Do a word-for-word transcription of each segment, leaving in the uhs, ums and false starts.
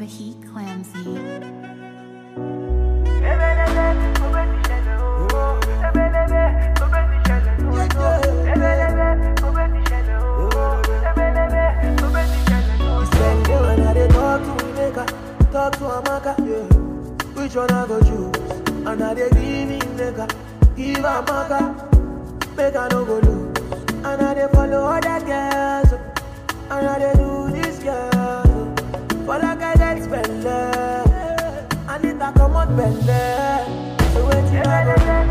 the heat cleansing. Talk to Amaka, yeah. Which one I go choose? And I dey give me nigga, give Amaka, make I no go lose. And I dey follow other girls, and I dey do this girl. For like I get spend I need to come out bend. So wait till I go do.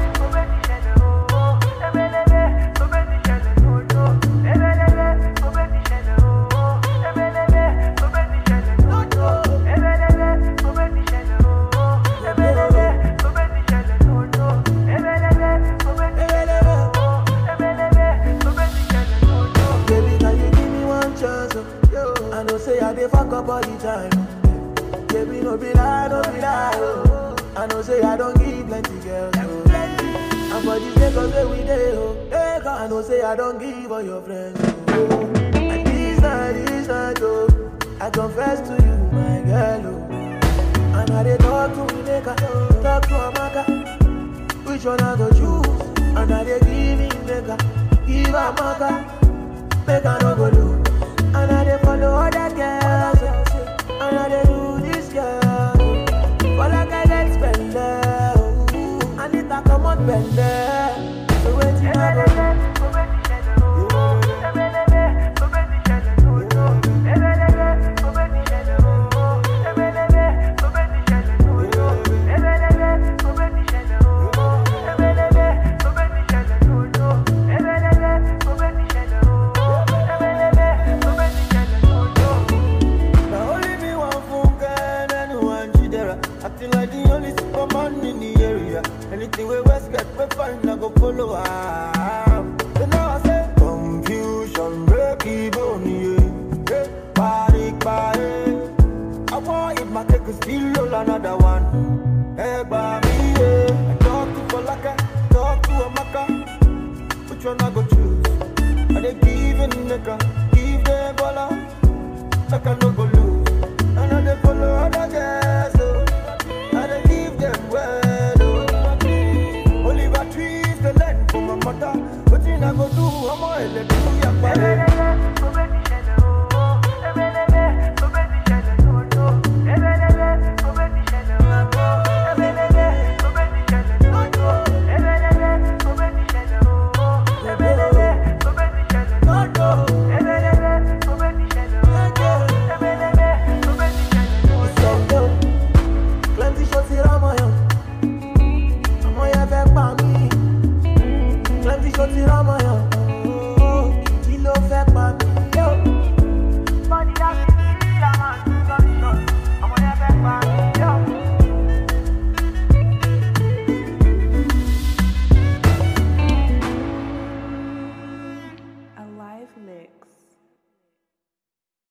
I know say I dey fuck up all the time. Baby, no be lie, no be lie. Oh. I know say I don't give plenty girls. Oh. And for these niggas where we dey, oh. I know say I don't give all your friends. Oh. And this night, this night, oh. I confess to you, my girl. Oh. And I dey talk to me, nigga, talk to Amaka. Which one I go choose? And I dey give me, nigga, give Amaka, make I no go lose. And I dey follow other girls, and I dey do this girl. For like I get spend I need to come out bend. So wait till I go. Anything we West get, we find, I go follow am. So now I say, confusion, break even, yeah. Party, party. I want it, my cake is still roll another one. Hey, baby, yeah. I talk to Polaka, talk to Amaka. Which one I go choose? Are they giving nigga, give them baller? I can no go lose. And I they follow other guys, so I they give them well. But I go do, I'm gonna let you